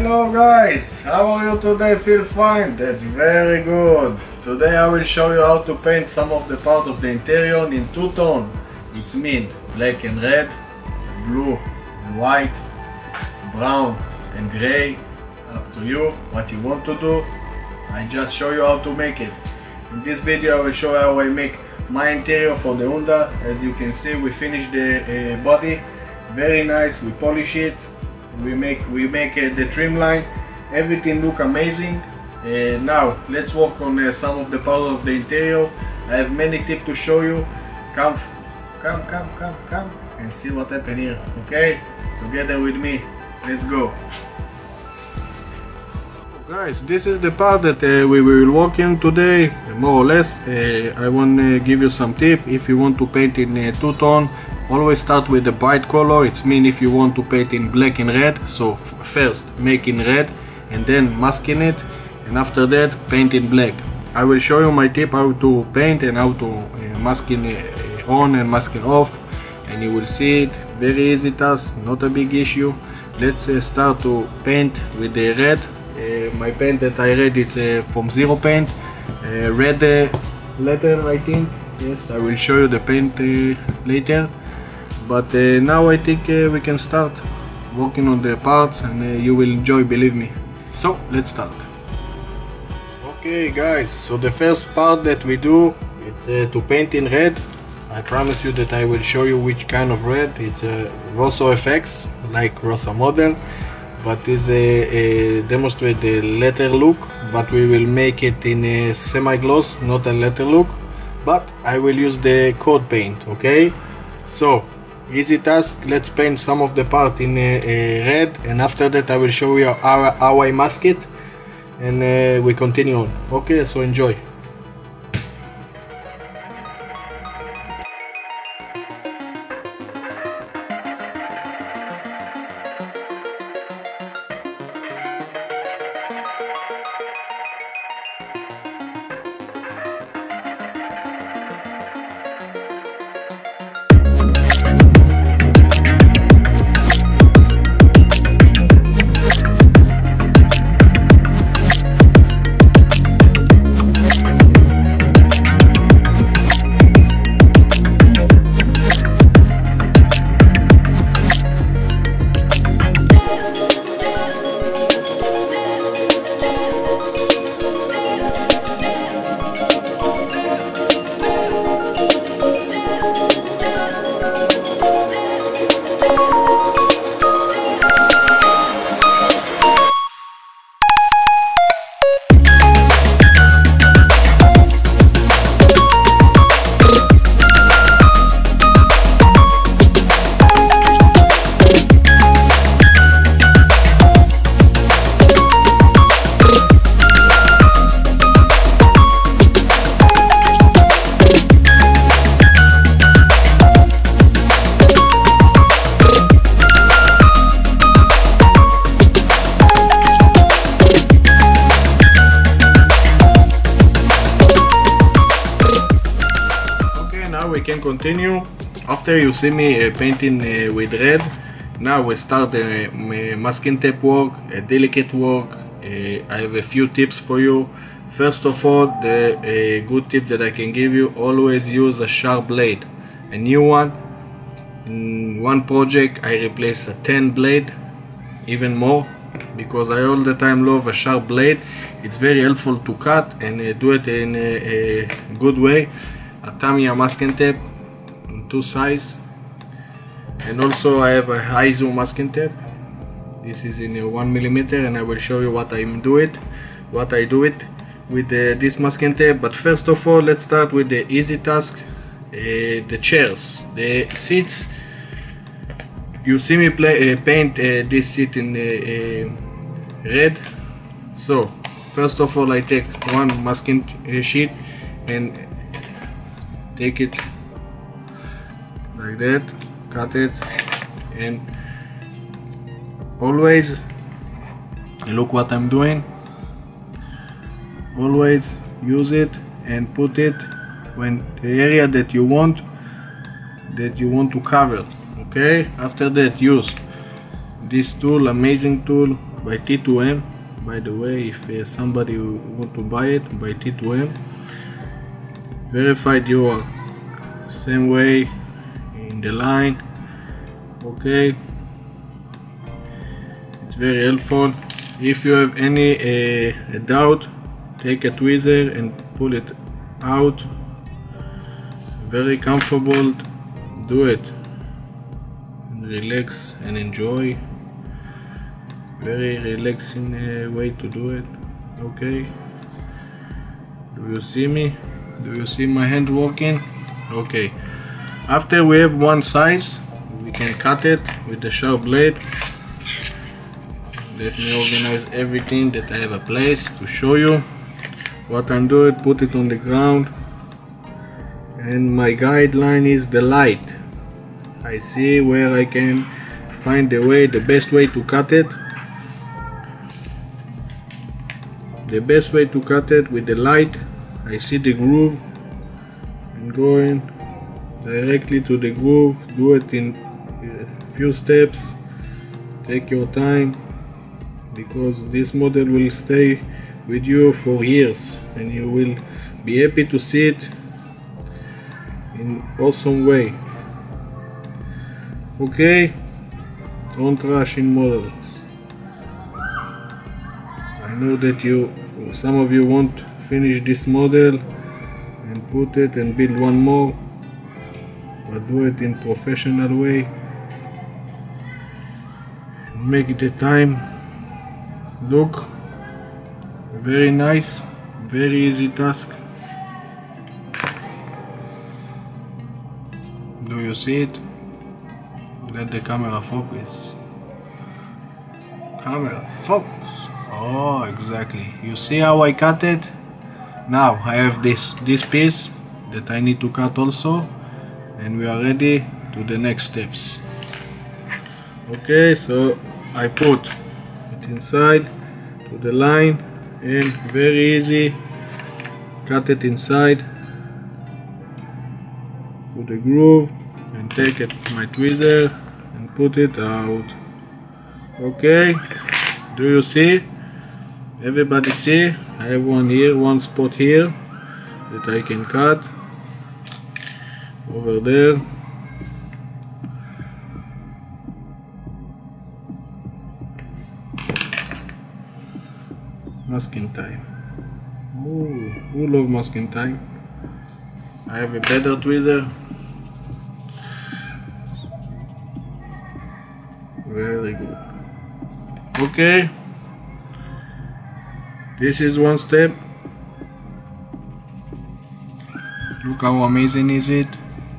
Hello guys, how are you today? Feel fine? That's very good. Today I will show you how to paint some of the part of the interior in two-tone. It's mean black and red, blue and white, brown and gray. Up to you what you want to do. I just show you how to make it. In this video I will show you how I make my interior for the Honda. As you can see, we finished the body. Very nice. We polish it. We make the trim line. Everything look amazing. Now let's work on some of the parts of the interior. I have many tips to show you. Come and see what happened here. Okay, together with me. Let's go. Guys, this is the part that we will work in today, more or less. I want to give you some tips. If you want to paint in two-tone, always start with the bright color. It's mean if you want to paint in black and red, so first make in red and then masking it, and after that paint in black. I will show you my tip how to paint and how to masking on and masking off, and you will see it. Very easy task, not a big issue. Let's start to paint with the red. My paint that I read, it's from Zero Paint, red letter, I think. Yes, I will show you the paint later. But now I think we can start working on the parts, and you will enjoy, believe me. So let's start. Okay guys, so the first part that we do, it's to paint in red. I promise you that I will show you which kind of red. It's a Rosso FX, like RUSOMODEL, but is demonstrate the letter look, but we will make it in a semi-gloss, not a letter look, but I will use the coat paint. Okay, so easy task. Let's paint some of the part in red, and after that I will show you how I mask it, and we continue on. Okay, so enjoy. We can continue. After you see me painting with red, now we start the masking tape work, delicate work. I have a few tips for you. First of all, the good tip that I can give you: always use a sharp blade, a new one. In one project I replaced a 10 blade, even more, because I all the time love a sharp blade. It's very helpful to cut and do it in a good way. A Tamiya masking tape in two sizes, and also I have a high zoom masking tape. This is in 1mm, and I will show you what I do it with this masking tape. But first of all, let's start with the easy task. The chairs, the seats. You see me paint this seat in red. So first of all, I take one masking sheet and take it like that, cut it, and always look what I'm doing. Always use it and put it when the area that you want to cover. Okay, after that use this tool, amazing tool, by T2M. By the way, if somebody want to buy it, by T2M. Verified you are same way in the line. Okay, it's very helpful. If you have any doubt, take a tweezer and pull it out. Very comfortable. Do it and relax and enjoy. Very relaxing way to do it. Okay, do you see me? Do you see my hand working? Okay, after we have one size, we can cut it with the sharp blade. Let me organize everything that I have a place to show you what I'm doing. Put it on the ground, and my guideline is the light. I see where I can find the best way to cut it. The best way to cut it with the light. I see the groove and going directly to the groove. Do it in a few steps. Take your time, because this model will stay with you for years and you will be happy to see it in awesome way. Okay, don't rush in models. I know that some of you want to finish this model and put it and build one more, but do it in professional way. Make the time look very nice. Very easy task. Do you see it? Let the camera focus. Camera focus. Oh, exactly. You see how I cut it? Now I have this piece that I need to cut also, and we are ready to the next steps. Okay, so I put it inside to the line, and very easy, cut it inside to the groove and take it my tweezer and put it out. Okay, do you see? Everybody see? I have one here, one spot here that I can cut over there. Masking time. Ooh, who love masking time? I have a better tweezer. Very good. Okay, this is one step. Look how amazing is it.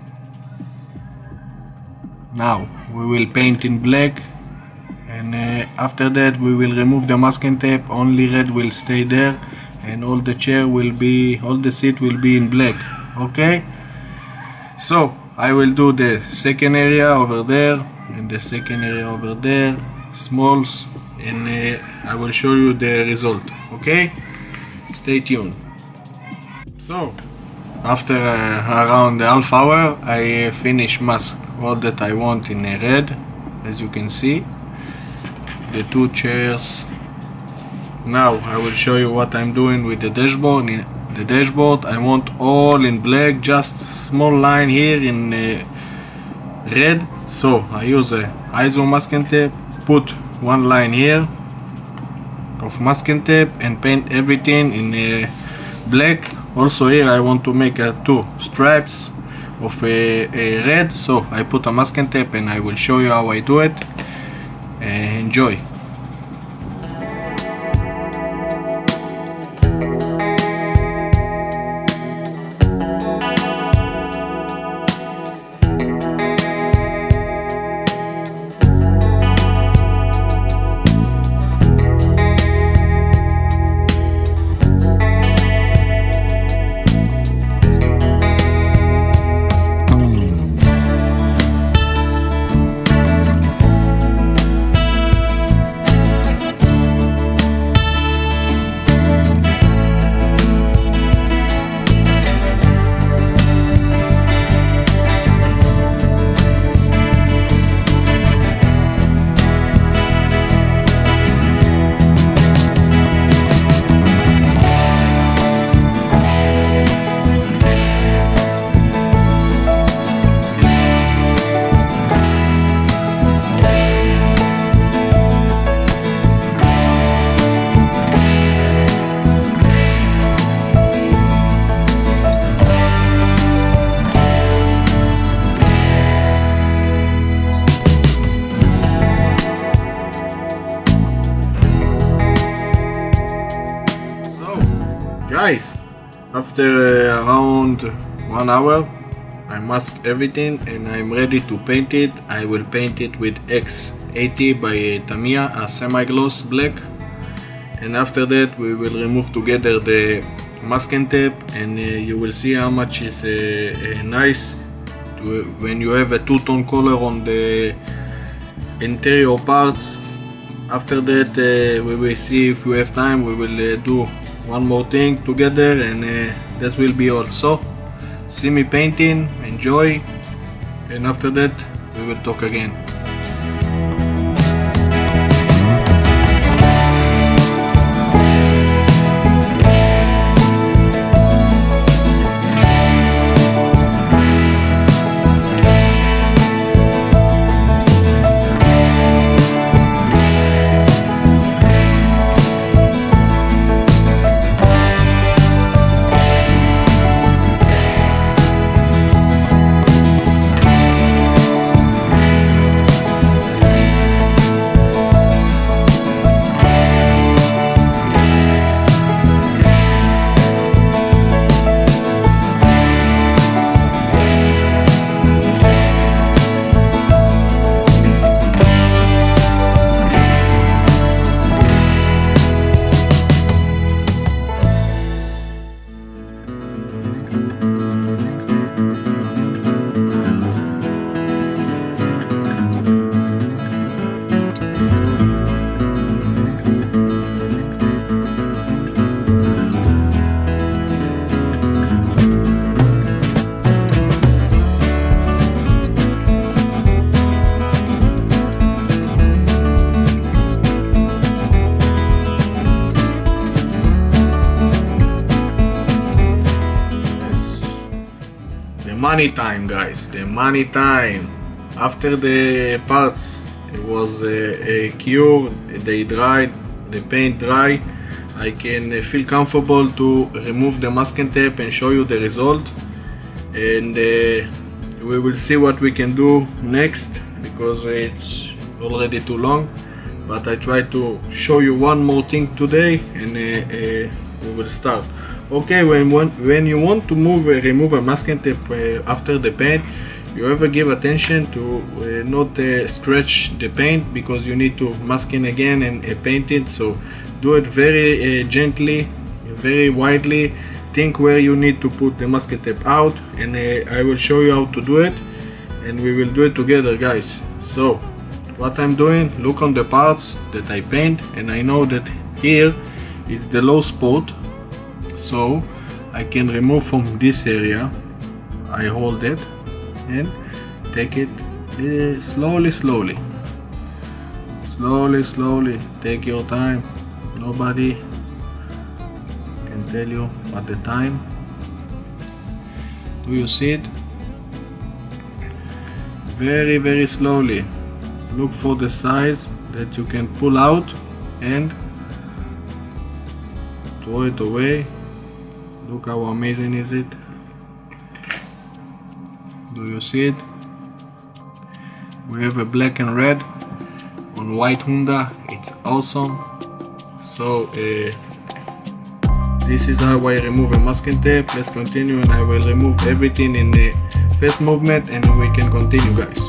Now we will paint in black, and after that we will remove the masking tape. Only red will stay there, and all the seat will be in black. Okay, so I will do the second area over there and the second area over there, smalls, and I will show you the result. Okay, stay tuned. So after around half hour, I finish mask all that I want in red. As you can see, the two chairs. Now I will show you what I'm doing with the dashboard. In the dashboard I want all in black, just small line here in red. So I use a ISO masking tape, put one line here of masking tape and paint everything in black. Also here I want to make two stripes of a red, so I put a masking tape and I will show you how I do it. Enjoy. After around 1 hour, I mask everything and I'm ready to paint it. I will paint it with X80 by Tamiya, a semi-gloss black. And after that we will remove together the masking tape, and you will see how much is nice when you have a two-tone color on the interior parts. After that we will see, if we have time, we will do one more thing together, and that will be all. So see me painting, enjoy, and after that we will talk again. Money time, guys, the money time. After the parts it was cured, they dried, the paint dry, I can feel comfortable to remove the masking tape and show you the result. And we will see what we can do next, because it's already too long, but I try to show you one more thing today, and we will start. Okay, when you want to remove a masking tape after the paint, you ever give attention to not stretch the paint, because you need to mask in again and paint it. So do it very gently, very widely. Think where you need to put the masking tape out, and I will show you how to do it, and we will do it together, guys. So what I'm doing, look on the parts that I paint, and I know that here is the low spot. So I can remove from this area. I hold it and take it slowly. Take your time. Nobody can tell you at the time. Do you see it? Very slowly. Look for the size that you can pull out and throw it away. Look how amazing is it. Do you see it? We have a black and red on white Honda. It's awesome. So this is how I remove a masking tape. Let's continue, and I will remove everything in the first movement, and we can continue, guys.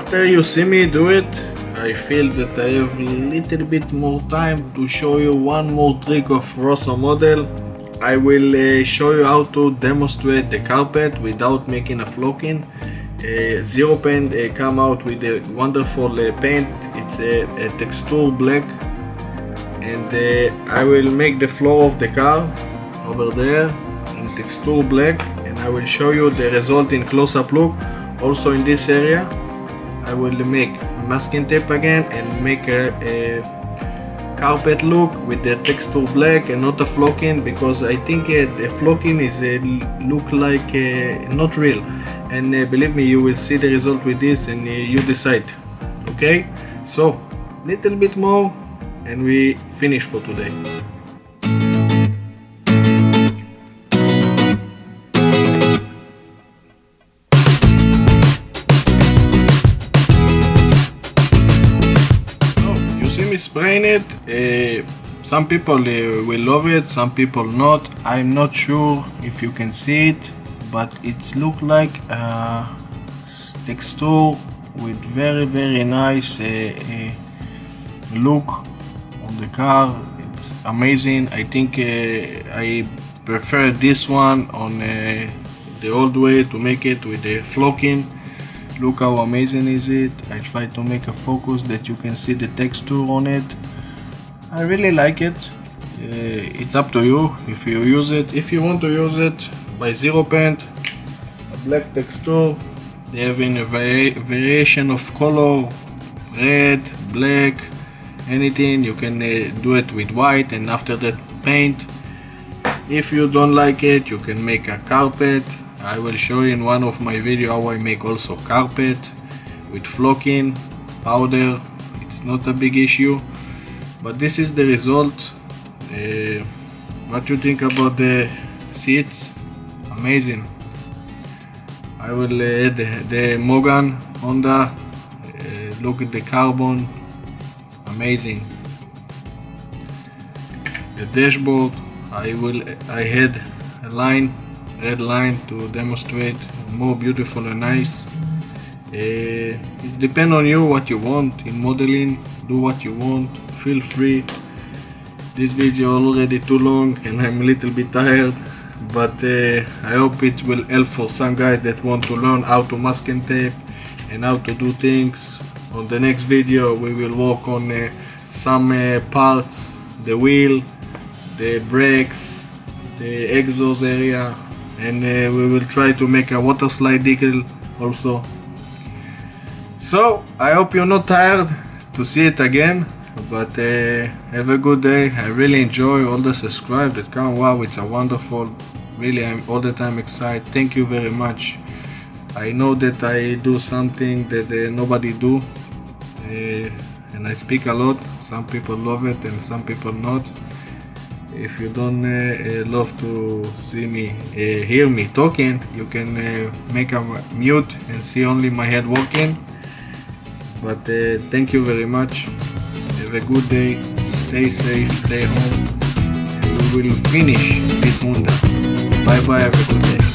after you see me do it, I feel that I have a little bit more time to show you one more trick of RUSO model. I will show you how to demonstrate the carpet without making a flocking. Zero Paint come out with a wonderful paint. It's a texture black, and I will make the floor of the car over there in texture black, and I will show you the result in close-up look. Also in this area I will make masking tape again and make a carpet look with the texture black and not a flocking, because I think the flocking is look like not real, and believe me, you will see the result with this and you decide. Okay, so little bit more and we finish for today. Spraying it. Some people will love it, some people not. I'm not sure if you can see it, but it's look like a texture with very nice look on the car. It's amazing. I think I prefer this one on the old way to make it with the flocking. Look how amazing is it. I try to make a focus that you can see the texture on it. I really like it. It's up to you if you use it. If you want to use it, by Zero Paint, a black texture. They have in a variation of color, red, black, anything. You can do it with white and after that paint. If you don't like it, you can make a carpet. I will show you in one of my videos how I make also carpet with flocking, powder. It's not a big issue, but this is the result. What you think about the seats? Amazing. I will add the Mogan Honda. Look at the carbon, amazing. The dashboard, I had a line, red line, to demonstrate more beautiful and nice. It depends on you what you want in modeling. Do what you want, feel free. This video already too long and I'm a little bit tired, but I hope it will help for some guys that want to learn how to masking tape and how to do things. On the next video we will work on some parts, the wheel, the brakes, the exhaust area, and we will try to make a water slide decal also. So I hope you're not tired to see it again, but have a good day. I really enjoy all the subscribe that come. Wow, it's a wonderful, really, I'm all the time excited. Thank you very much. I know that I do something that nobody do, and I speak a lot. Some people love it and some people not. If you don't love to see me, hear me talking, you can make a mute and see only my head working. But thank you very much. Have a good day. Stay safe, stay home, and we will finish this Honda. Bye bye, have a good day.